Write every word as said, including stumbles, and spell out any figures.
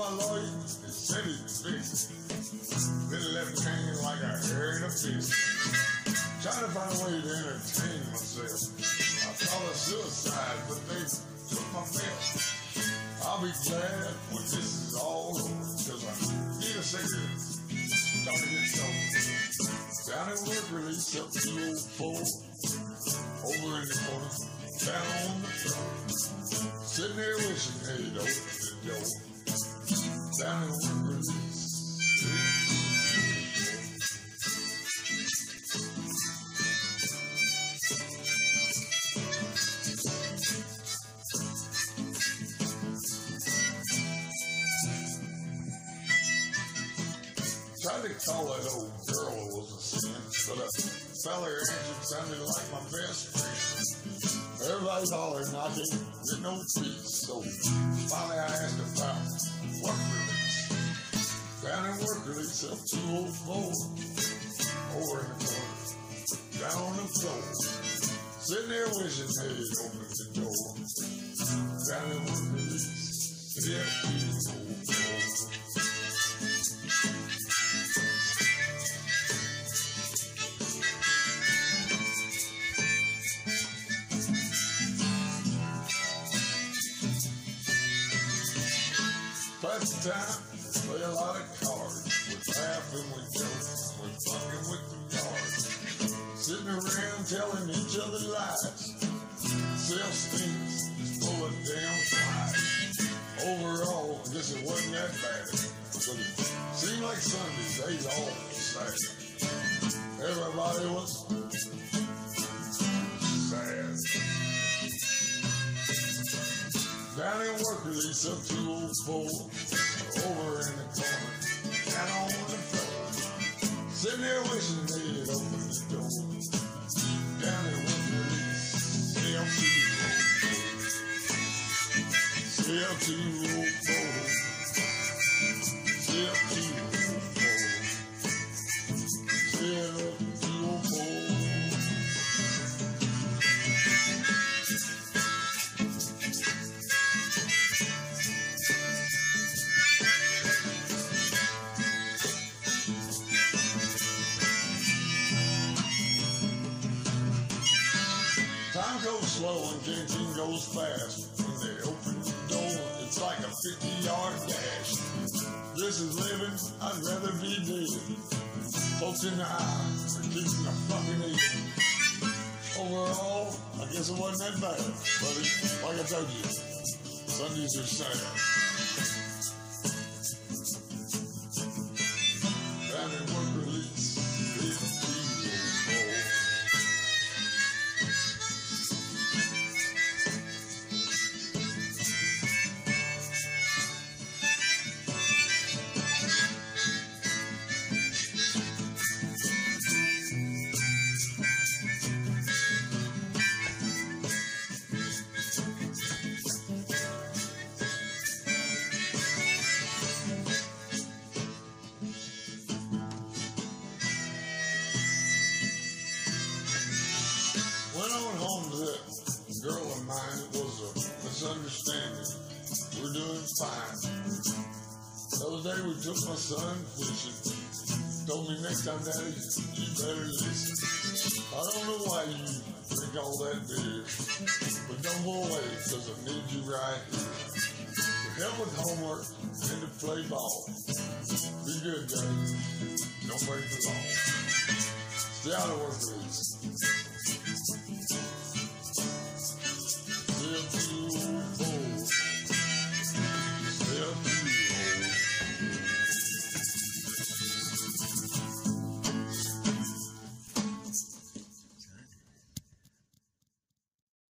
my lawyer and said he'd fix it. Then it left me hanging like a hair in a fist. Trying to find a way to entertain myself. I thought of suicide, but they took my belt. I'll be glad when this is all over, cause I need a cigarette. Started to get sober. Down in work release up two oh four. Over in the corner, down on the floor. Sitting there wishing they'd open the door. Down in work release. Tried to call that old girl was a sin, but a fella answered sounded like my best friend. Everybody's hollering, I can't get no peace, so finally I asked about work release. Down in work release up two oh four, over in the corner, down on the floor, sitting there wishing they'd open the door. Down in work release, yeah, two oh four. Past the time, play a lot of cards. We're laughing, we joke, we're fucking with the yards. Sitting around telling each other lies. Self-esteem is full of damn flies. Overall, I guess it wasn't that bad. But it seemed like Sundays, they all sad. Everybody was sad. Down in work release up two oh four, over in the corner, down on the floor, sitting there wishing they'd open the door. Down in work release, C L two oh four, C L two oh four, C L two oh four. Time goes slow and canteen goes fast. When they open the door, it's like a fifty-yard dash. This is living, I'd rather be dead. Folks in the eye are keeping the fucking eating. Overall, I guess it wasn't that bad. But it, like I told you, Sundays are sad. Down in work release, fifty oh four. Went on home to that girl of mine. It was a misunderstanding. We're doing fine. The other day we took my son fishing. Told me next time, Daddy, you better listen. I don't know why you drink all that beer, but don't go away, cause I need you right here. To help with homework and to play ball. Be good, Daddy. Don't break the law. Stay out of work, please.